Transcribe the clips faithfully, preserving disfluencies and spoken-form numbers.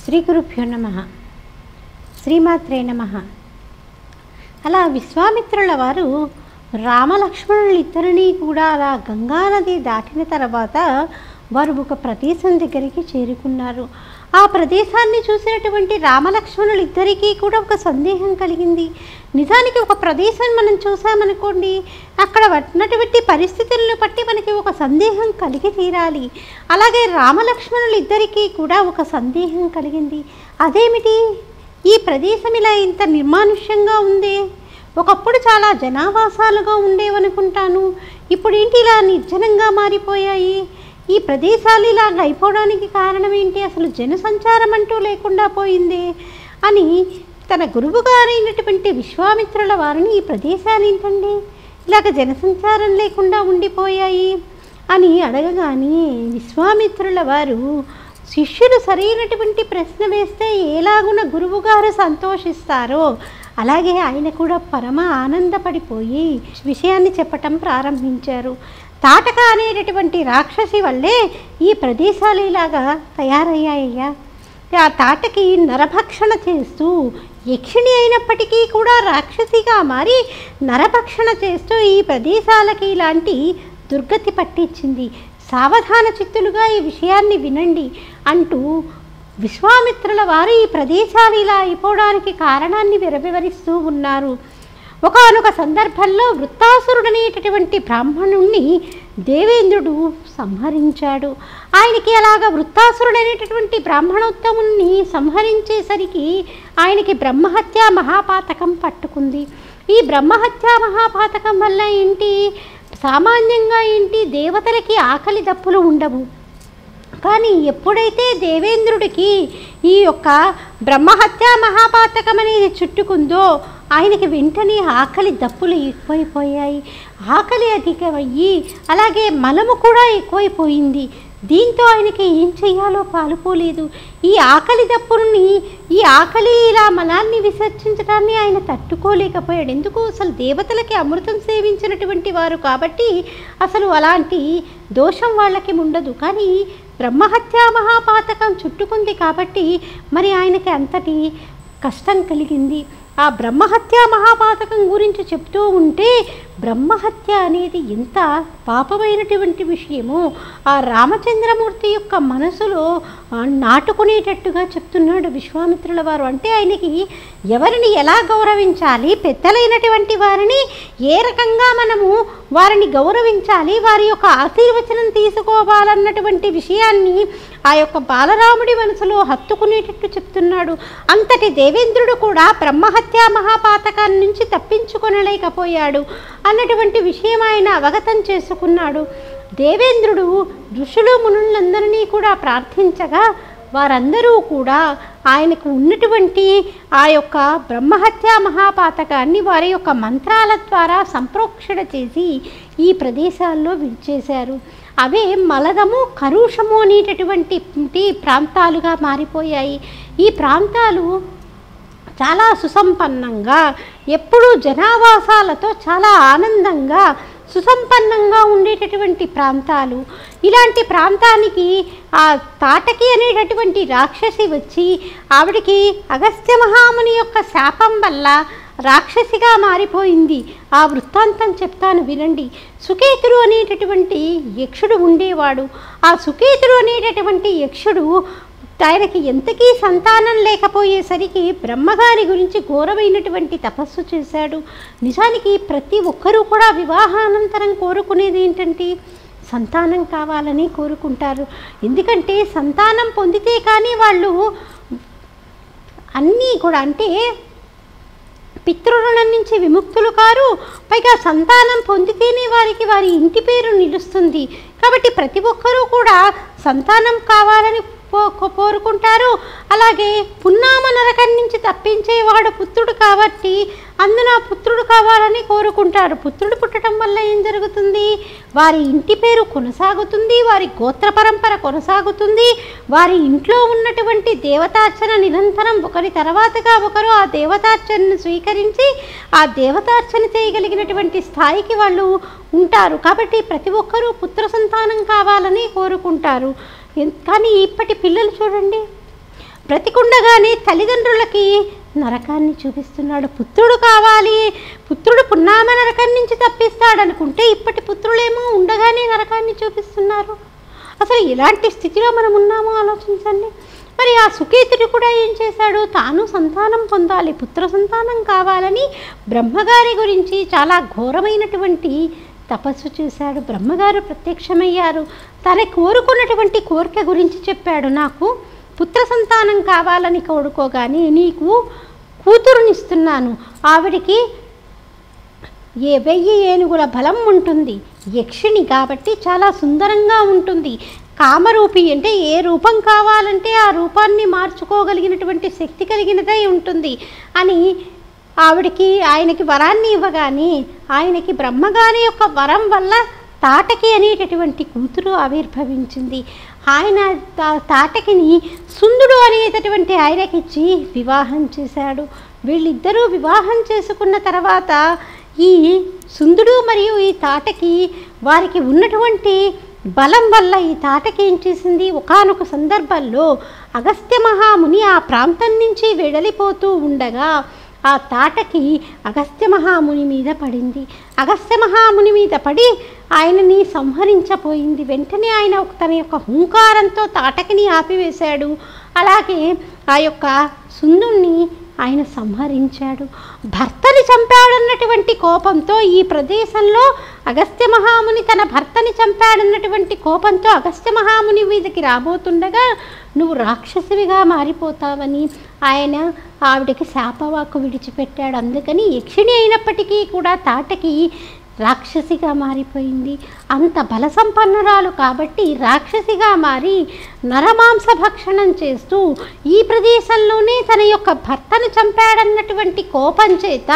శ్రీ గురుభ్యో నమః. శ్రీమాత్రే నమః. అలా విశ్వామిత్రుల వారు రామలక్ష్మణులు ఇద్దరిని కూడా అలా గంగానది దాటిన తర్వాత వారు ఒక ప్రదేశం దగ్గరికి చేరుకున్నారు. ఆ ప్రదేశాన్ని చూసినటువంటి రామలక్ష్మణులు ఇద్దరికీ కూడా ఒక సందేహం కలిగింది. నిజానికి ఒక ప్రదేశం మనం చూసామనుకోండి, అక్కడ ఉన్నటువంటి పరిస్థితులను బట్టి మనకి ఒక సందేహం కలిగి తీరాలి. అలాగే రామలక్ష్మణులు ఇద్దరికీ కూడా ఒక సందేహం కలిగింది. అదేమిటి, ఈ ప్రదేశం ఇలా ఇంత నిర్మానుష్యంగా ఉంది, ఒకప్పుడు చాలా జనావాసాలుగా ఉండేవనుకుంటాను, ఇప్పుడు ఏంటి ఇలా నిర్జనంగా మారిపోయాయి, ఈ ప్రదేశాలు ఇలా అయిపోవడానికి కారణం ఏంటి, అసలు జనసంచారం అంటూ లేకుండా పోయింది అని తన గురువు గారైనటువంటి విశ్వామిత్రుల వారిని ఈ ప్రదేశాలు ఏంటండి ఇలాగ జనసంచారం లేకుండా ఉండిపోయాయి అని అడగగానే విశ్వామిత్రుల వారు శిష్యుడు సరైనటువంటి ప్రశ్న వేస్తే ఎలాగున గురువుగారు సంతోషిస్తారో అలాగే ఆయన కూడా పరమ ఆనందపడిపోయి విషయాన్ని చెప్పటం ప్రారంభించారు. తాటక అనేటటువంటి రాక్షసి వల్లే ఈ ప్రదేశాలు ఇలాగా తయారయ్యాయ్యా. ఆ తాటకి నరభక్షణ చేస్తూ యక్షిణి అయినప్పటికీ కూడా రాక్షసిగా మారి నరభక్షణ చేస్తూ ఈ ప్రదేశాలకి ఇలాంటి దుర్గతి పట్టించింది. సావధాన చిత్తులుగా ఈ విషయాన్ని వినండి అంటూ విశ్వామిత్రుల వారు ఈ ప్రదేశాలు ఇలా అయిపోవడానికి కారణాన్ని వివరిస్తూ ఉన్నారు. ఒకానొక సందర్భంలో వృత్తాసురుడనేటటువంటి బ్రాహ్మణుణ్ణి దేవేంద్రుడు సంహరించాడు. ఆయనకి అలాగ వృత్తాసురుడనేటటువంటి బ్రాహ్మణోత్తముని సంహరించేసరికి ఆయనకి బ్రహ్మహత్యా మహాపాతకం పట్టుకుంది. ఈ బ్రహ్మహత్యా మహాపాతకం వల్ల ఏంటి, సామాన్యంగా ఏంటి దేవతలకి ఆకలి దప్పులు ఉండవు, కానీ ఎప్పుడైతే దేవేంద్రుడికి ఈ యొక్క బ్రహ్మహత్యా మహాపాతకం అనేది చుట్టుకుందో ఆయనకి వెంటనే ఆకలి దప్పులు ఎక్కువైపోయాయి, ఆకలి అధికమయ్యి అలాగే మలము కూడా ఎక్కువైపోయింది. దీంతో ఆయనకి ఏం చెయ్యాలో పాలుపోలేదు. ఈ ఆకలి దప్పుని ఈ ఆకలి ఇలా మలాన్ని విసర్జించడాన్ని ఆయన తట్టుకోలేకపోయాడు. ఎందుకు, అసలు దేవతలకి అమృతం సేవించినటువంటి వారు కాబట్టి అసలు అలాంటి దోషం వాళ్ళకి ఉండదు, కానీ బ్రహ్మహత్యా మహాపాతకం చుట్టుకుంది కాబట్టి మరి ఆయనకి అంతటి కష్టం కలిగింది. ఆ బ్రహ్మహత్యా మహాపాతకం గురించి చెప్తూ ఉంటే బ్రహ్మహత్య అనేది ఎంత పాపమైనటువంటి విషయమో ఆ రామచంద్రమూర్తి యొక్క మనసులో నాటుకునేటట్టుగా చెప్తున్నాడు విశ్వామిత్రుల వారు. అంటే ఆయనకి ఎవరిని ఎలా గౌరవించాలి, పెద్దలైనటువంటి వారిని ఏ రకంగా మనము వారిని గౌరవించాలి, వారి యొక్క ఆశీర్వచనం తీసుకోవాలన్నటువంటి విషయాన్ని ఆ యొక్క బాలరాముడి మనసులో హత్తుకునేటట్టు చెప్తున్నాడు. అంతటి దేవేంద్రుడు కూడా బ్రహ్మహత్యా మహాపాతకాన్ని నుంచి తప్పించుకొనలేకపోయాడు అన్నటువంటి విషయం ఆయన అవగతం చేసుకున్నాడు. దేవేంద్రుడు ఋషులు మునులందరినీ కూడా ప్రార్థించగా వారందరూ కూడా ఆయనకు ఉన్నటువంటి ఆ యొక్క బ్రహ్మహత్యా మహాపాతకాన్ని వారి యొక్క మంత్రాల ద్వారా సంప్రోక్షణ చేసి ఈ ప్రదేశాల్లో విడిచేశారు. అవే మలదము కరుషము అనేటటువంటి ప్రాంతాలుగా మారిపోయాయి. ఈ ప్రాంతాలు చాలా సుసంపన్నంగా ఎప్పుడూ జనావాసాలతో చాలా ఆనందంగా సుసంపన్నంగా ఉండేటటువంటి ప్రాంతాలు. ఇలాంటి ప్రాంతానికి ఆ తాటకి అనేటటువంటి రాక్షసి వచ్చి ఆవిడికి అగస్త్య మహాముని యొక్క శాపం వల్ల రాక్షసిగా మారిపోయింది. ఆ వృత్తాంతం చెప్తాను వినండి. సుకేతుడు అనేటటువంటి యక్షుడు ఉండేవాడు. ఆ సుకేతుడు అనేటటువంటి యక్షుడు ఆయనకి ఎంతకీ సంతానం లేకపోయేసరికి బ్రహ్మగారి గురించి ఘోరమైనటువంటి తపస్సు చేశాడు. నిజానికి ప్రతి ఒక్కరూ కూడా వివాహానంతరం కోరుకునేది ఏంటంటే సంతానం కావాలని కోరుకుంటారు. ఎందుకంటే సంతానం పొందితే కానీ వాళ్ళు అన్నీ కూడా అంటే పితృరుణం నుంచి విముక్తులు కారు, పైగా సంతానం పొందితేనే వారికి వారి ఇంటి పేరు నిలుస్తుంది. కాబట్టి ప్రతి ఒక్కరూ కూడా సంతానం కావాలని కోరుకుంటారు. అలాగే పున్నామ నరకం నుంచి తప్పించేవాడు పుత్రుడు కాబట్టి అందున పుత్రుడు కావాలని కోరుకుంటారు. పుత్రుడు పుట్టడం వల్ల ఏం జరుగుతుంది, వారి ఇంటి పేరు కొనసాగుతుంది, వారి గోత్ర పరంపర కొనసాగుతుంది, వారి ఇంట్లో ఉన్నటువంటి దేవతార్చన నిరంతరం ఒకరి తర్వాతగా ఒకరు ఆ దేవతార్చనను స్వీకరించి ఆ దేవతార్చన చేయగలిగినటువంటి స్థాయికి వాళ్ళు ఉంటారు. కాబట్టి ప్రతి ఒక్కరూ పుత్ర సంతానం కావాలని కోరుకుంటారు. కానీ ఇప్పటి పిల్లలు చూడండి, బ్రతికుండగానే తల్లిదండ్రులకి నరకాన్ని చూపిస్తున్నాడు. పుత్రుడు కావాలి, పుత్రుడు పున్నామ నరకం నుంచి తప్పిస్తాడనుకుంటే ఇప్పటి పుత్రులేమో ఉండగానే నరకాన్ని చూపిస్తున్నారు. అసలు ఇలాంటి స్థితిలో మనం ఉన్నామో ఆలోచించండి. మరి ఆ సుకేతుడు కూడా ఏం చేశాడు? తాను సంతానం పొందాలి, పుత్ర సంతానం కావాలని బ్రహ్మగారి గురించి చాలా ఘోరమైనటువంటి తపస్సు చేశాడు. బ్రహ్మగారు ప్రత్యక్షమయ్యారు. తన కోరుకున్నటువంటి కోరిక గురించి చెప్పాడు. నాకు పుత్ర సంతానం కావాలని కోరుకోగానే నీకు కూతురునిస్తున్నాను. ఆవిడికి ఏ వెయ్యి ఏనుగుల బలం ఉంటుంది, యక్షిణి కాబట్టి చాలా సుందరంగా ఉంటుంది. కామరూపి అంటే ఏ రూపం కావాలంటే ఆ రూపాన్ని మార్చుకోగలిగినటువంటి శక్తి కలిగినదై ఉంటుంది అని ఆవిడికి ఆయనకి వరాన్ని ఇవ్వగానే ఆయనకి బ్రహ్మగారి యొక్క వరం వల్ల తాటకి అనేటటువంటి కూతురు ఆవిర్భవించింది. ఆయన తాటకిని సుందుడు అనేటటువంటి ఆయనకిచ్చి వివాహం చేశాడు. వీళ్ళిద్దరూ వివాహం చేసుకున్న తర్వాత ఈ సుందుడు మరియు ఈ తాటకి వారికి ఉన్నటువంటి బలం వల్ల ఈ తాటకి ఏం చేసింది? ఒకానొక సందర్భంలో అగస్త్య మహాముని ఆ ప్రాంతం నుంచి వెడలిపోతూ ఉండగా ఆ తాటకి అగస్త్య మహాముని మీద పడింది. అగస్త్య మహాముని మీద పడి ఆయనని సంహరించపోయింది. వెంటనే ఆయన తన యొక్క హుంకారంతో తాటకిని ఆపివేశాడు. అలాగే ఆ యొక్క సుందుణ్ణి ఆయన సంహరించాడు. భర్తని చంపాడన్నటువంటి కోపంతో ఈ ప్రదేశంలో అగస్త్య మహాముని తన భర్తని చంపాడన్నటువంటి కోపంతో అగస్త్య మహాముని మీదకి రాబోతుండగా నువ్వు రాక్షసివిగా మారిపోతావని ఆయన ఆవిడకి శాపవాక్కు విడిచిపెట్టాడు. అందుకని యక్షిణి అయినప్పటికీ కూడా తాటకి రాక్షసిగా మారిపోయింది. అంత బల సంపన్నురాలు కాబట్టి రాక్షసిగా మారి నరమాంస భక్షణం చేస్తూ ఈ ప్రదేశంలోనే తన యొక్క భర్తను చంపాడన్నటువంటి కోపం చేత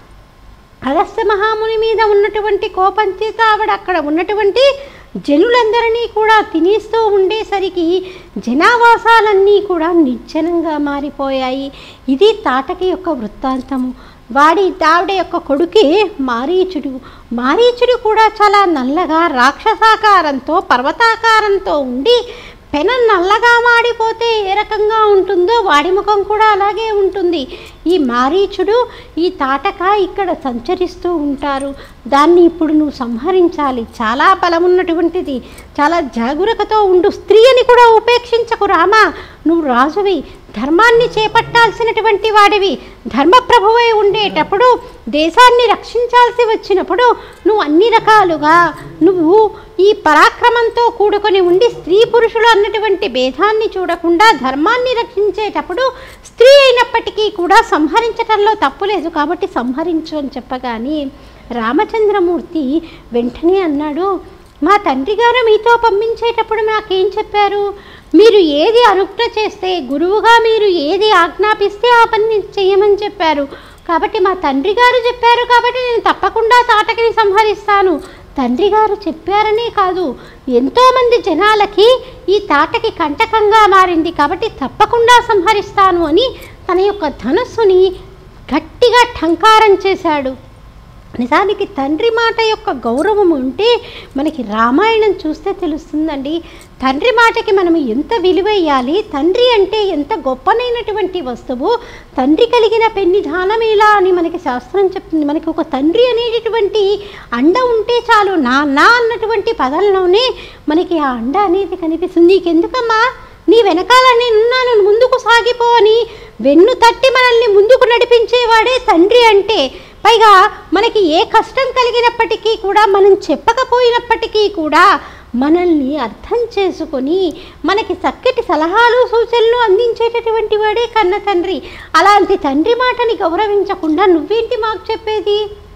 అగస్త్య మహాముని మీద ఉన్నటువంటి కోపం చేత ఆవిడ అక్కడ ఉన్నటువంటి జనులందరినీ కూడా తినేస్తూ ఉండేసరికి జనావాసాలన్నీ కూడా నిర్జనంగా మారిపోయాయి. ఇది తాటకి యొక్క వృత్తాంతము. వాడి ఆవిడ యొక్క కొడుకే మారీచుడు. మారీచుడు కూడా చాలా నల్లగా రాక్షసాకారంతో పర్వతాకారంతో ఉండి పెన నల్లగా మాడిపోతే ఏ రకంగా ఉంటుందో వాడి ముఖం కూడా అలాగే ఉంటుంది. ఈ మారీచుడు ఈ తాటక ఇక్కడ సంచరిస్తూ ఉంటారు. దాన్ని ఇప్పుడు నువ్వు సంహరించాలి. చాలా బలమున్నటువంటిది, చాలా జాగ్రత్తతో ఉండు. స్త్రీ అని కూడా ఉపేక్షించకు రామా. నువ్వు రాజువి, ధర్మాన్ని చేపట్టాల్సినటువంటి వాడివి. ధర్మప్రభువై ఉండేటప్పుడు దేశాన్ని రక్షించాల్సి వచ్చినప్పుడు నువ్వు అన్ని రకాలుగా నువ్వు ఈ పరాక్రమంతో కూడుకొని ఉండి స్త్రీ పురుషులు అన్నటువంటి భేదాన్ని చూడకుండా ధర్మాన్ని రక్షించేటప్పుడు స్త్రీ అయినప్పటికీ కూడా సంహరించటంలో తప్పులేదు కాబట్టి సంహరించు అని చెప్పగానే రామచంద్రమూర్తి వెంటనే అన్నాడు, మా తండ్రి గారు మీతో పంపించేటప్పుడు నాకేం చెప్పారు? మీరు ఏది అనుజ్ఞ చేస్తే, గురువుగా మీరు ఏది ఆజ్ఞాపిస్తే ఆ పని చేయమని చెప్పారు. కాబట్టి మా తండ్రి గారు చెప్పారు కాబట్టి నేను తప్పకుండా తాటకిని సంహరిస్తాను. తండ్రి గారు చెప్పారనే కాదు, ఎంతోమంది జనాలకి ఈ తాటకి కంటకంగా మారింది కాబట్టి తప్పకుండా సంహరిస్తాను అని తన యొక్క ధనుస్సుని గట్టిగా ఠంకారం చేశాడు. నిజానికి తండ్రి మాట యొక్క గౌరవం ఉంటే మనకి రామాయణం చూస్తే తెలుస్తుందండి. తండ్రి మాటకి మనం ఎంత విలువేయాలి, తండ్రి అంటే ఎంత గొప్పనైనటువంటి వస్తువు, తండ్రి కలిగిన పెన్ని దానమేలా అని మనకి శాస్త్రం చెప్తుంది. మనకి ఒక తండ్రి అనేటటువంటి అండ ఉంటే చాలు, నా నా అన్నటువంటి పదంలోనే మనకి ఆ అండ అనేది కనిపిస్తుంది. నీకెందుకమ్మా, నీ వెనకాల నేనున్నాను, ముందుకు సాగిపో అని వెన్ను తట్టి మనల్ని ముందుకు నడిపించేవాడే తండ్రి అంటే. పైగా మనకి ఏ కష్టం కలిగినప్పటికీ కూడా మనం చెప్పకపోయినప్పటికీ కూడా మనల్ని అర్థం చేసుకొని మనకి చక్కటి సలహాలు సూచనలు అందించేటటువంటి వాడే కన్న తండ్రి. అలాంటి తండ్రి మాటని గౌరవించకుండా నువ్వేంటి మాకు చెప్పేది?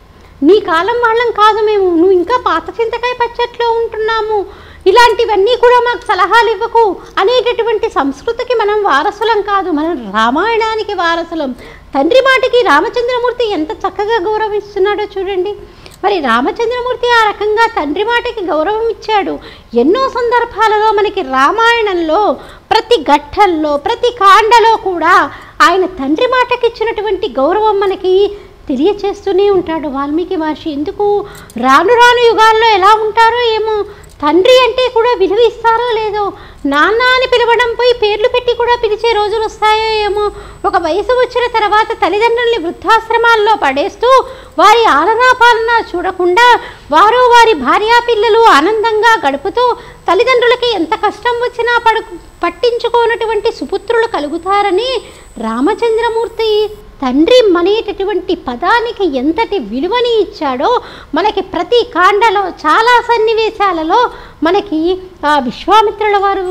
నీ కాలం వాళ్ళం కాదు మేము, నువ్వు ఇంకా పాత చింతకాయ పచ్చట్లో ఉంటున్నాము, ఇలాంటివన్నీ కూడా మాకు సలహాలు ఇవ్వకు అనేటటువంటి సంస్కృతికి మనం వారసులం కాదు, మనం రామాయణానికి వారసులం. తండ్రి మాటకి రామచంద్రమూర్తి ఎంత చక్కగా గౌరవిస్తున్నాడో చూడండి. మరి రామచంద్రమూర్తి ఆ రకంగా తండ్రి మాటకి గౌరవం ఇచ్చాడు. ఎన్నో సందర్భాలలో మనకి రామాయణంలో ప్రతి ఘట్టంలో ప్రతి కాండలో కూడా ఆయన తండ్రి మాటకి ఇచ్చినటువంటి గౌరవం మనకి తెలియచేస్తూనే ఉంటాడు వాల్మీకి మహర్షి. ఎందుకు రాను రాను యుగాల్లో ఎలా ఉంటారో ఏమో, తండ్రి అంటే కూడా విలువ ఇస్తారో లేదో, నాన్న అని పిలవడం పోయి పేర్లు పెట్టి కూడా పిలిచే రోజులు వస్తాయో ఏమో. ఒక వయసు వచ్చిన తర్వాత తల్లిదండ్రుల్ని వృద్ధాశ్రమాల్లో పడేస్తూ వారి ఆలనా పాలన చూడకుండా వారు వారి భార్యా పిల్లలు ఆనందంగా గడుపుతూ తల్లిదండ్రులకి ఎంత కష్టం వచ్చినా పడు పట్టించుకోనటువంటి సుపుత్రులు కలుగుతారని రామచంద్రమూర్తి తండ్రి అనేటటువంటి పదానికి ఎంతటి విలువని ఇచ్చాడో మనకి ప్రతి కాండలో చాలా సన్నివేశాలలో మనకి విశ్వామిత్రుల వారు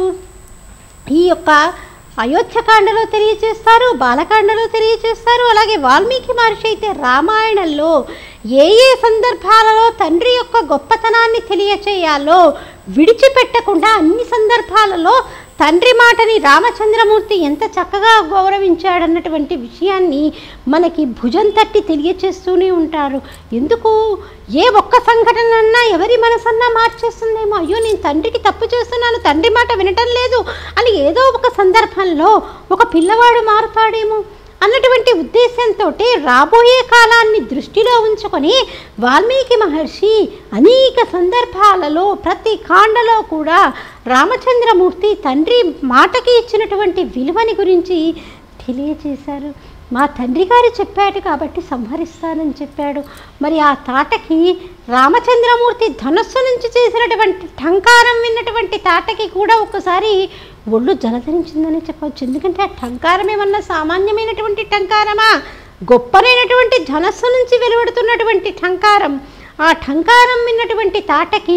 ఈ యొక్క అయోధ్యకాండలో తెలియజేస్తారు, బాలకాండలో తెలియజేస్తారు. అలాగే వాల్మీకి మహర్షి అయితే రామాయణంలో ఏ ఏ సందర్భాలలో తండ్రి యొక్క గొప్పతనాన్ని తెలియచేయాలో విడిచిపెట్టకుండా అన్ని సందర్భాలలో తండ్రి మాటని రామచంద్రమూర్తి ఎంత చక్కగా గౌరవించాడన్నటువంటి విషయాన్ని మనకి భుజం తట్టి తెలియచేస్తూనే ఉంటారు. ఎందుకు ఏ ఒక్క సంఘటన ఎవరి మనసన్నా మార్చేస్తుందేమో, అయ్యో నేను తండ్రికి తప్పు చేస్తున్నాను, తండ్రి మాట వినటం లేదు అని ఏదో ఒక సందర్భంలో ఒక పిల్లవాడు మారుతాడేమో అన్నటువంటి ఉద్దేశంతో రాబోయే కాలాన్ని దృష్టిలో ఉంచుకొని వాల్మీకి మహర్షి అనేక సందర్భాలలో ప్రతి కాండలో కూడా రామచంద్రమూర్తి తండ్రి మాటకి ఇచ్చినటువంటి విలువని గురించి తెలియజేశారు. మా తండ్రి గారు చెప్పాడు కాబట్టి సంహరిస్తానని చెప్పాడు. మరి ఆ తాటకి రామచంద్రమూర్తి ధనస్సు నుంచి చేసినటువంటి ఠంకారం విన్నటువంటి తాటకి కూడా ఒకసారి ఒళ్ళు జలధరించిందని చెప్పవచ్చు. ఎందుకంటే ఆ ఠంకారం ఏమన్నా సామాన్యమైనటువంటి ఠంకారమా, గొప్పనైనటువంటి ధనస్సు నుంచి వెలువడుతున్నటువంటి ఠంకారం. ఆ ఠంకారం విన్నటువంటి తాటకి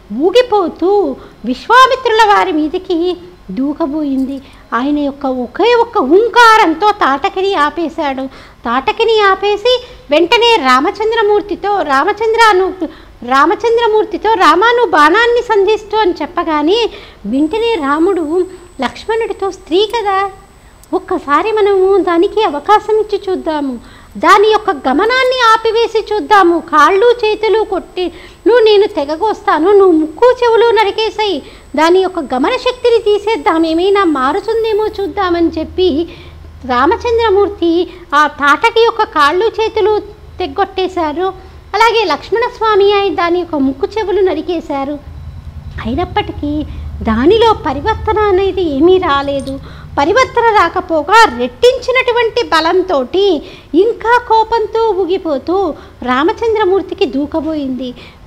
ఊగిపోతూ విశ్వామిత్రుల వారి మీదకి దూకబోయింది. ఆయన యొక్క ఒకే ఒక్క ఓంకారంతో తాటకిని ఆపేశాడు. తాటకిని ఆపేసి వెంటనే రామచంద్రమూర్తితో రామచంద్రను రామచంద్రమూర్తితో రామాను బాణాన్ని సంధిస్తూ అని చెప్పగానే వెంటనే రాముడు లక్ష్మణుడితో స్త్రీ కదా, ఒక్కసారి మనము దానికి అవకాశం ఇచ్చి చూద్దాము, దాని యొక్క గమనాన్ని ఆపివేసి చూద్దాము, కాళ్ళు చేతులు కొట్టి నువ్వు నేను తెగకొస్తాను, నువ్వు ముక్కు చెవులు నరికేసాయి, దాని యొక్క గమన శక్తిని తీసేద్దాం, ఏమైనా మారుతుందేమో చూద్దామని చెప్పి రామచంద్రమూర్తి ఆ తాటకి యొక్క కాళ్ళు చేతులు తెగ్గొట్టేశారు. అలాగే లక్ష్మణస్వామి అయి దాని యొక్క ముక్కు చెవులు నరికేశారు. అయినప్పటికీ దానిలో పరివర్తన అనేది ఏమీ రాలేదు. పరివర్తన రాకపోగా రెట్టించినటువంటి బలంతో ఇంకా కోపంతో ఊగిపోతూ రామచంద్రమూర్తికి దూకబోయింది.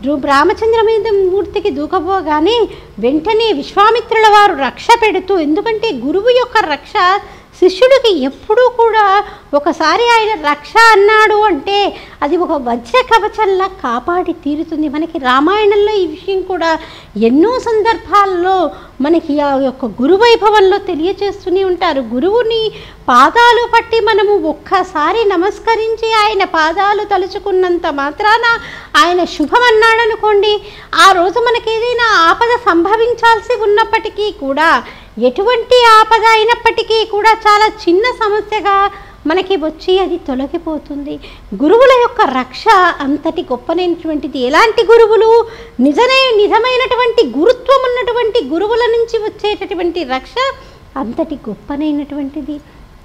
రామచంద్రమూర్తికి దూకబోగానే వెంటనే విశ్వామిత్రుల వారు రక్ష పెడుతూ, ఎందుకంటే గురువు యొక్క రక్ష శిష్యుడికి ఎప్పుడూ కూడా ఒకసారి ఆయన రక్ష అన్నాడు అంటే అది ఒక వజ్ర కవచంలా కాపాడి తీరుతుంది. మనకి రామాయణంలో ఈ విషయం కూడా ఎన్నో సందర్భాల్లో మనకి ఆ యొక్క గురువైభవంలో తెలియజేస్తూనే ఉంటారు. గురువుని పాదాలు పట్టి మనము ఒక్కసారి నమస్కరించి ఆయన పాదాలు తలుచుకున్నంత మాత్రాన ఆయన శుభం అన్నాడనుకోండి, ఆ రోజు మనకి ఏదైనా ఆపద సంభవించాల్సి ఉన్నప్పటికీ కూడా, ఎటువంటి ఆపద అయినప్పటికీ కూడా చాలా చిన్న సమస్యగా మనకి వచ్చి అది తొలగిపోతుంది. గురువుల యొక్క రక్ష అంతటి గొప్పనైనటువంటిది. ఎలాంటి గురువులు? నిజమే నిజమైనటువంటి గురుత్వం ఉన్నటువంటి గురువుల నుంచి వచ్చేటటువంటి రక్ష అంతటి గొప్పనైనటువంటిది.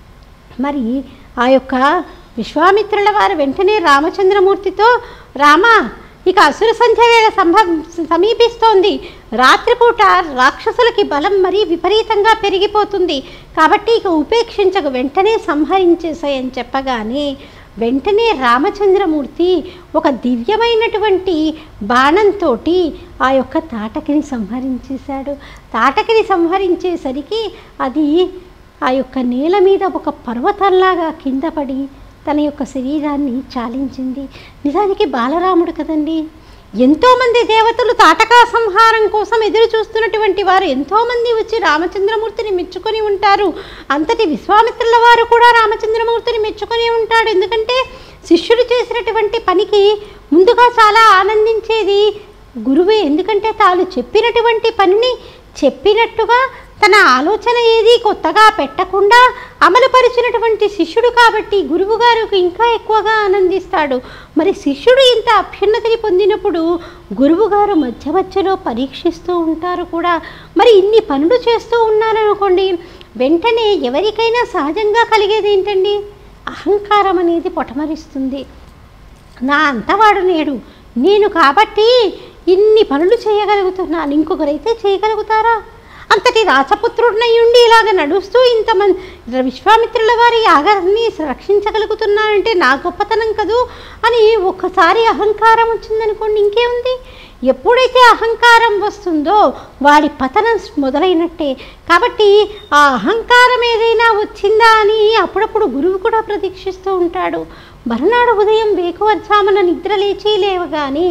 మరి ఆ యొక్క విశ్వామిత్రుల వారు వెంటనే రామచంద్రమూర్తితో, రామా ఇక అసుర సంధ్య వేళ సంభ సమీపిస్తోంది, రాత్రిపూట రాక్షసులకి బలం మరీ విపరీతంగా పెరిగిపోతుంది, కాబట్టి ఇక ఉపేక్షించక వెంటనే సంహరించేసాయని చెప్పగానే వెంటనే రామచంద్రమూర్తి ఒక దివ్యమైనటువంటి బాణంతో ఆ యొక్క తాటకిని సంహరించేశాడు. తాటకిని సంహరించేసరికి అది ఆ యొక్క నేల మీద ఒక పర్వతంలాగా కింద పడి తన యొక్క శరీరాన్ని చాలించింది. నిజానికి బాలరాముడు కదండి. ఎంతోమంది దేవతలు తాటకా సంహారం కోసం ఎదురు చూస్తున్నటువంటి వారు ఎంతోమంది వచ్చి రామచంద్రమూర్తిని మెచ్చుకొని ఉంటారు. అంతటి విశ్వామిత్రుల వారు కూడా రామచంద్రమూర్తిని మెచ్చుకొని ఉంటాడు. ఎందుకంటే శిష్యుడు చేసినటువంటి పనికి ముందుగా చాలా ఆనందించేది గురువే. ఎందుకంటే తాను చెప్పినటువంటి పనిని చెప్పినట్టుగా తన ఆలోచన ఏది కొత్తగా పెట్టకుండా అమలుపరిచినటువంటి శిష్యుడు కాబట్టి గురువు గారికి ఇంకా ఎక్కువగా ఆనందిస్తాడు. మరి శిష్యుడు ఇంత అభ్యున్నతిని పొందినప్పుడు గురువుగారు మధ్య మధ్యలో పరీక్షిస్తూ ఉంటారు కూడా. మరి ఇన్ని పనులు చేస్తూ ఉన్నారనుకోండి, వెంటనే ఎవరికైనా సహజంగా కలిగేది ఏంటండి? అహంకారం అనేది పొటమరిస్తుంది. నా అంతవాడు నేడు, నేను కాబట్టి ఇన్ని పనులు చేయగలుగుతున్నాను, ఇంకొకరైతే చేయగలుగుతారా? అంతటి రాచపుత్రుడినై ఉండి ఇలాగ నడుస్తూ ఇంతమంది విశ్వామిత్రుల వారి యాగాన్ని రక్షించగలుగుతున్నానంటే నా గొప్పతనం కదూ అని ఒక్కసారి అహంకారం వచ్చిందనుకోండి, ఇంకేముంది? ఎప్పుడైతే అహంకారం వస్తుందో వాడి పతనం మొదలైనట్టే. కాబట్టి ఆ అహంకారం ఏదైనా వచ్చిందా అని అప్పుడప్పుడు గురువు కూడా ప్రతీక్షిస్తూ ఉంటాడు. మరునాడు ఉదయం వేకువజామున నిద్ర లేచి లేవగానే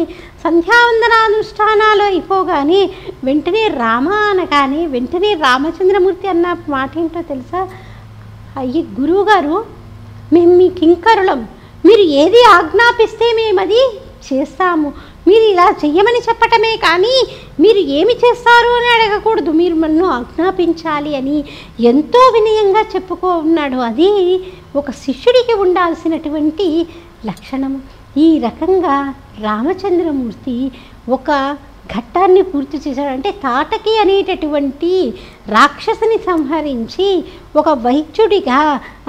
సంధ్యావందనానుష్ఠానాలు అయిపోగానే వెంటనే రామ అనగానే వెంటనే రామచంద్రమూర్తి అన్న మాట ఏంటో తెలుసా? అయ్యి గురువుగారు, మేము మీ కింకరులం, మీరు ఏది ఆజ్ఞాపిస్తే మేము అది చేస్తాము, మీరు ఇలా చెయ్యమని చెప్పటమే కానీ మీరు ఏమి చేస్తారు అని అడగకూడదు, మీరు నన్ను ఆజ్ఞాపించాలి అని ఎంతో వినయంగా చెప్పుకో ఉన్నాడు. అది ఒక శిష్యుడికి ఉండాల్సినటువంటి లక్షణము. ఈ రకంగా రామచంద్రమూర్తి ఒక ఘట్టాన్ని పూర్తి చేశాడు. అంటే తాటకి అనేటటువంటి రాక్షసుని సంహరించి ఒక వైద్యుడిగా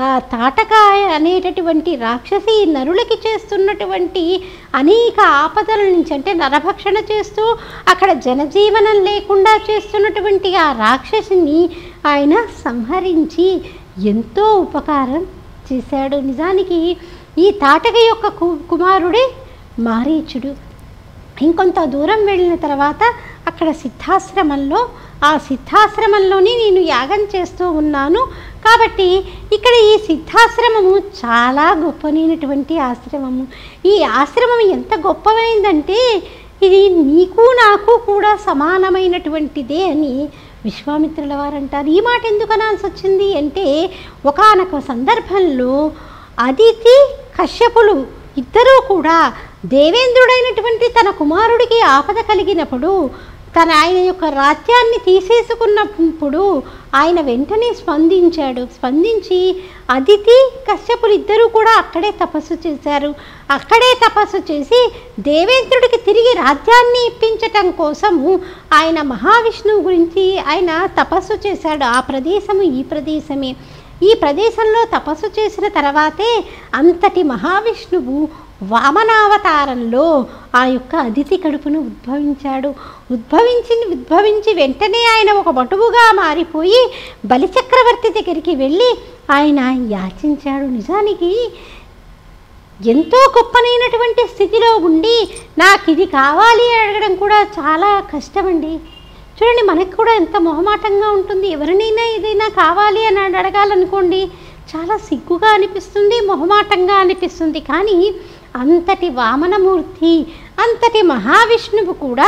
తాటక అనేటటువంటి రాక్షసి నరులకి చేస్తున్నటువంటి అనేక ఆపదల నుంచి, అంటే నరభక్షణ చేస్తూ అక్కడ జనజీవనం లేకుండా చేస్తున్నటువంటి ఆ రాక్షసిని ఆయన సంహరించి ఎంతో ఉపకారం చేశాడు. నిజానికి ఈ తాటక యొక్క కుమారుడే మారీచుడు. ఇంకొంత దూరం వెళ్ళిన తర్వాత అక్కడ సిద్ధాశ్రమంలో, ఆ సిద్ధాశ్రమంలోనే నేను యాగం చేస్తూ ఉన్నాను కాబట్టి ఇక్కడ ఈ సిద్ధాశ్రమము చాలా గొప్పనైనటువంటి ఆశ్రమము. ఈ ఆశ్రమం ఎంత గొప్పమైందంటే ఇది నీకు నాకు కూడా సమానమైనటువంటిదే అని విశ్వామిత్రుల వారు అంటారు. ఈ మాట ఎందుకు అనాల్సి వచ్చింది అంటే ఒకానొక సందర్భంలో అదితి కశ్యపులు ఇద్దరూ కూడా దేవేంద్రుడైనటువంటి తన కుమారుడికి ఆపద కలిగినప్పుడు తన ఆయన యొక్క రాజ్యాన్ని తీసేసుకున్నప్పుడు ఆయన వెంటనే స్పందించాడు. స్పందించి అదితి కశ్యపులు ఇద్దరూ కూడా అక్కడే తపస్సు చేశారు. అక్కడే తపస్సు చేసి దేవేంద్రుడికి తిరిగి రాజ్యాన్ని ఇప్పించటం కోసము ఆయన మహావిష్ణువు గురించి ఆయన తపస్సు చేశాడు. ఆ ప్రదేశము ఈ ప్రదేశమే. ఈ ప్రదేశంలో తపస్సు చేసిన తర్వాతే అంతటి మహావిష్ణువు వామనావతారంలో ఆ యొక్క అదితి కడుపును ఉద్భవించాడు. ఉద్భవించి ఉద్భవించి వెంటనే ఆయన ఒక బటువుగా మారిపోయి బలిచక్రవర్తి దగ్గరికి వెళ్ళి ఆయన యాచించాడు. నిజానికి ఎంతో గొప్పనైనటువంటి స్థితిలో ఉండి నాకు ఇది కావాలి అడగడం కూడా చాలా కష్టమండి. చూడండి, మనకు కూడా ఎంత మొహమాటంగా ఉంటుంది. ఎవరినైనా ఏదైనా కావాలి అని అడగాలనుకోండి చాలా సిగ్గుగా అనిపిస్తుంది, మొహమాటంగా అనిపిస్తుంది. కానీ అంతటి వామనమూర్తి, అంతటి మహావిష్ణువు కూడా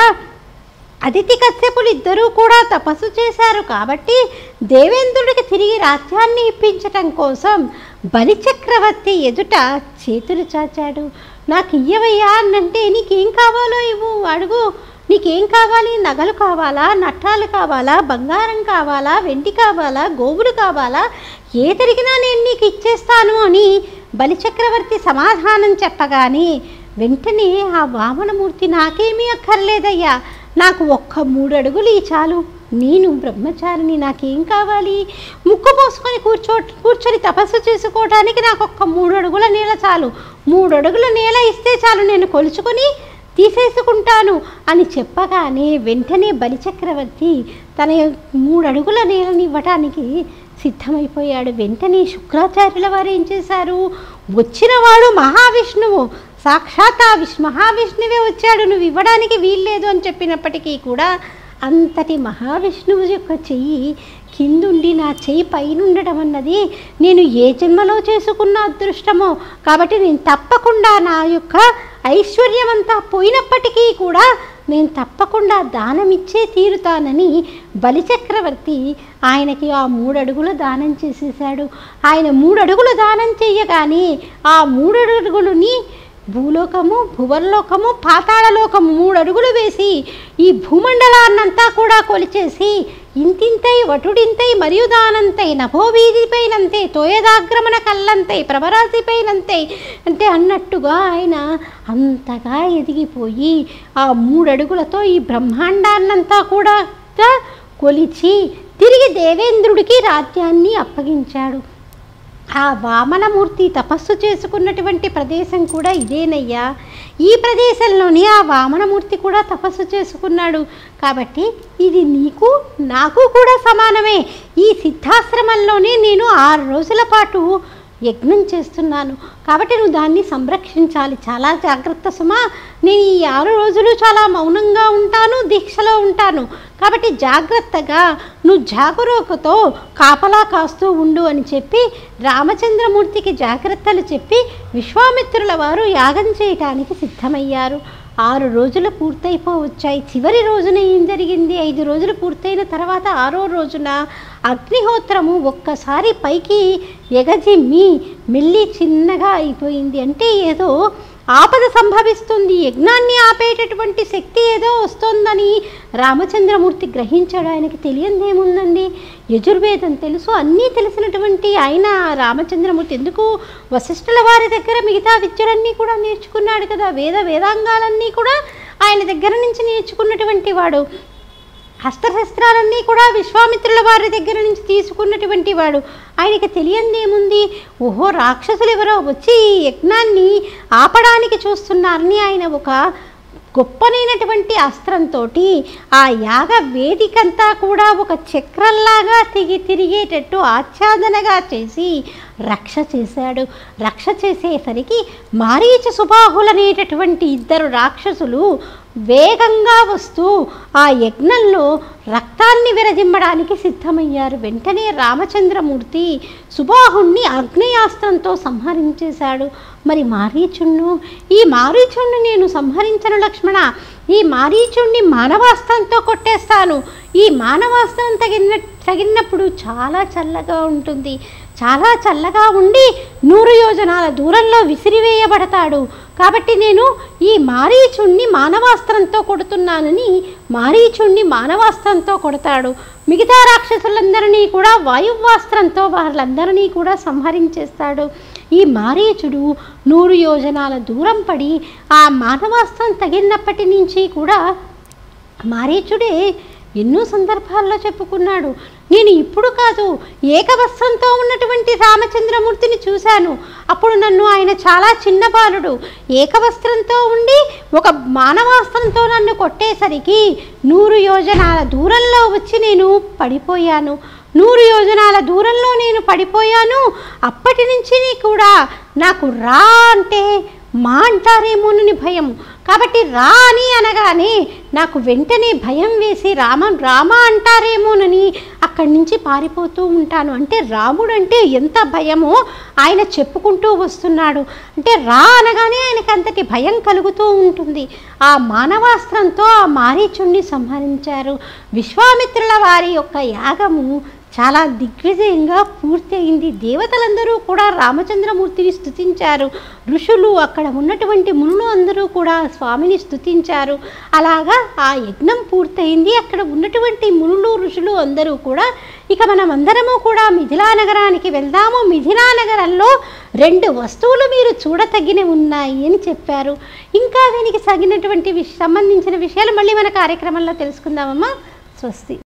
అదితి కశ్యపులు ఇద్దరూ కూడా తపస్సు చేశారు కాబట్టి దేవేంద్రుడికి తిరిగి రాజ్యాన్ని ఇప్పించటం కోసం బలిచక్రవర్తి ఎదుట చేతులు చాచాడు. నాకు ఇయ్యవయ్యా అనంటే నీకేం కావాలో ఇవ్వు, అడుగు, నీకేం కావాలి? నగలు కావాలా, నట్టాలు కావాలా, బంగారం కావాలా, వెండి కావాలా, గోవులు కావాలా, ఏ తిరిగినా నేను నీకు ఇచ్చేస్తాను అని బలిచక్రవర్తి సమాధానం చెప్పగానే వెంటనే ఆ వామనమూర్తి నాకేమీ అక్కర్లేదయ్యా, నాకు ఒక్క మూడు అడుగులు ఈ చాలు, నేను బ్రహ్మచారిని, నాకేం కావాలి? ముక్కు పోసుకొని కూర్చో కూర్చొని తపస్సు చేసుకోవడానికి నాకు ఒక్క మూడు అడుగుల నేల చాలు, మూడు అడుగుల నేల ఇస్తే చాలు, నేను కొలుచుకొని తీసేసుకుంటాను అని చెప్పగానే వెంటనే బలిచక్రవర్తి తన మూడు అడుగుల నేలని ఇవ్వటానికి సిద్ధమైపోయాడు. వెంటనే శుక్రాచార్యుల వారు ఏం చేశారు? వచ్చినవాడు మహావిష్ణువు, సాక్షాత్ ఆ విష్ మహావిష్ణువే వచ్చాడు, నువ్వు ఇవ్వడానికి వీల్లేదు అని చెప్పినప్పటికీ కూడా అంతటి మహావిష్ణువు యొక్క చెయ్యి కిందుండి నా చెయ్యి పైన ఉండడం అన్నది నేను ఏ జన్మలో చేసుకున్న అదృష్టమో. కాబట్టి నేను తప్పకుండా నా యొక్క ఐశ్వర్యం అంతా పోయినప్పటికీ కూడా నేను తప్పకుండా దానం ఇచ్చే తీరుతానని బలిచక్రవర్తి ఆయనకి ఆ మూడు అడుగులు దానం చేసేసాడు. ఆయన మూడు అడుగులు దానం చేయగానే ఆ మూడు అడుగులని భూలోకము, భువర్లోకము, పాతాళలోకము మూడు అడుగులు వేసి ఈ భూమండలాన్నంతా కూడా కొలిచేసి ఇంతింతై వటుడింతై మరియు దానంతై నభోవీధిపైనంతే తోయదాగ్రమణ కల్లంతై ప్రభరాశిపైనంతై అంటే అన్నట్టుగా ఆయన అంతగా ఎదిగిపోయి ఆ మూడు అడుగులతో ఈ బ్రహ్మాండాన్నంతా కూడా కొలిచి తిరిగి దేవేంద్రుడికి రాజ్యాన్ని అప్పగించాడు. ఆ వామనమూర్తి తపస్సు చేసుకున్నటువంటి ప్రదేశం కూడా ఇదేనయ్యా. ఈ ప్రదేశంలోనే ఆ వామనమూర్తి కూడా తపస్సు చేసుకున్నాడు. కాబట్టి ఇది నీకు నాకు కూడా సమానమే. ఈ సిద్ధాశ్రమంలోనే నేను ఆరు రోజుల పాటు యజ్ఞం చేస్తున్నాను. కాబట్టి నువ్వు దాన్ని సంరక్షించాలి. చాలా జాగ్రత్త సుమా. నేను ఈ ఆరు రోజులు చాలా మౌనంగా ఉంటాను, దీక్షలో ఉంటాను. కాబట్టి జాగ్రత్తగా నువ్వు జాగరూకతో కాపలా కాస్తూ ఉండు అని చెప్పి రామచంద్రమూర్తికి జాగ్రత్తలు చెప్పి విశ్వామిత్రుల వారు యాగం చేయటానికి సిద్ధమయ్యారు. ఆరు రోజులు పూర్తయిపోవచ్చాయి. చివరి రోజున ఏం జరిగింది? ఐదు రోజులు పూర్తయిన తర్వాత ఆరో రోజున అగ్నిహోత్రము ఒక్కసారి పైకి ఎగజిమ్మి మెల్లి చిన్నగా అయిపోయింది. అంటే ఏదో ఆపద సంభవిస్తుంది, యజ్ఞాన్ని ఆపేటటువంటి శక్తి ఏదో వస్తుందని రామచంద్రమూర్తి గ్రహించాడు. ఆయనకి తెలియదేముందండి, యజుర్వేదం తెలుసు, అన్నీ తెలిసినటువంటి ఆయన రామచంద్రమూర్తి ఎందుకు వశిష్ఠుల వారి దగ్గర మిగతా విద్యలన్నీ కూడా నేర్చుకున్నాడు కదా. వేద వేదాంగాలన్నీ కూడా ఆయన దగ్గర నుంచి నేర్చుకున్నటువంటి వాడు. హస్తశస్త్రాలన్నీ కూడా విశ్వామిత్రుల వారి దగ్గర నుంచి తీసుకున్నటువంటి వాడు. ఆయనకి తెలియందేముంది? ఓహో, రాక్షసులు ఎవరో వచ్చి ఈ యజ్ఞాన్ని ఆపడానికి చూస్తున్నారని ఆయన ఒక గొప్పనైనటువంటి అస్త్రంతో ఆ యాగ వేదికంతా కూడా ఒక చక్రంలాగా తిరిగి తిరిగేటట్టు ఆచ్ఛాదనగా చేసి రక్ష చేశాడు. రక్ష చేసేసరికి మారీచ సుబాహులనేటటువంటి ఇద్దరు రాక్షసులు వేగంగా వస్తూ ఆ యజ్ఞంలో రక్తాన్ని విరజిమ్మడానికి సిద్ధమయ్యారు. వెంటనే రామచంద్రమూర్తి సుబాహుణ్ణి అగ్నేయాస్త్రంతో సంహరించేశాడు. మరి మారీచుణ్ణు ఈ మారీచుణ్ణి నేను సంహరించను లక్ష్మణ. ఈ మారీచుణ్ణి మానవాస్త్రంతో కొట్టేస్తాను. ఈ మానవాస్త్రం తగిన తగినప్పుడు చాలా చల్లగా ఉంటుంది. చాలా చల్లగా ఉండి నూరు యోజనాల దూరంలో విసిరివేయబడతాడు. కాబట్టి నేను ఈ మారీచుణ్ణి మానవాస్త్రంతో కొడుతున్నానని మారీచుణ్ణి మానవాస్త్రంతో కొడతాడు. మిగతా రాక్షసులందరినీ కూడా వాయువాస్త్రంతో వాళ్ళందరినీ కూడా సంహరించేస్తాడు. ఈ మారీచుడు నూరు యోజనాల దూరం పడి ఆ మానవాస్త్రం తగిలినప్పటి నుంచి కూడా మారీచుడే ఎన్నో సందర్భాల్లో చెప్పుకున్నాడు, నేను ఇప్పుడు కాదు ఏకవస్త్రంతో ఉన్నటువంటి రామచంద్రమూర్తిని చూశాను. అప్పుడు నన్ను ఆయన చాలా చిన్న బాలుడు, ఏకవస్త్రంతో ఉండి ఒక మానవాస్త్రంతో నన్ను కొట్టేసరికి నూరు యోజనాల దూరంలో వచ్చి నేను పడిపోయాను. నూరు యోజనాల దూరంలో నేను పడిపోయాను. అప్పటి నుంచి కూడా నాకు రా అంటే మా అంటారేమోనని భయం. కాబట్టి రా అని అనగానే నాకు వెంటనే భయం వేసి రామ రామ అంటారేమోనని అక్కడి నుంచి పారిపోతూ ఉంటాను. అంటే రాముడు అంటే ఎంత భయమో ఆయన చెప్పుకుంటూ వస్తున్నాడు. అంటే రా అనగానే ఆయనకు అంతటి భయం కలుగుతూ ఉంటుంది. ఆ మానవాస్త్రంతో ఆ మారీచుణ్ణి సంహరించారు. విశ్వామిత్రుల వారి యొక్క యాగము చాలా దిగ్విజయంగా పూర్తి అయింది. దేవతలందరూ కూడా రామచంద్రమూర్తిని స్తుతించారు. ఋషులు అక్కడ ఉన్నటువంటి మునులు అందరూ కూడా స్వామిని స్తుతించారు. అలాగా ఆ యజ్ఞం పూర్తయింది. అక్కడ ఉన్నటువంటి మునులు ఋషులు అందరూ కూడా ఇక మనం అందరము కూడా మిథిలా నగరానికి వెళ్దాము. మిథిలా నగరంలో రెండు వస్తువులు మీరు చూడతగినవి ఉన్నాయి అని చెప్పారు. ఇంకా దీనికి తగినటువంటి విష సంబంధించిన విషయాలు మళ్ళీ మన కార్యక్రమంలో తెలుసుకుందామమ్మా. స్వస్తి.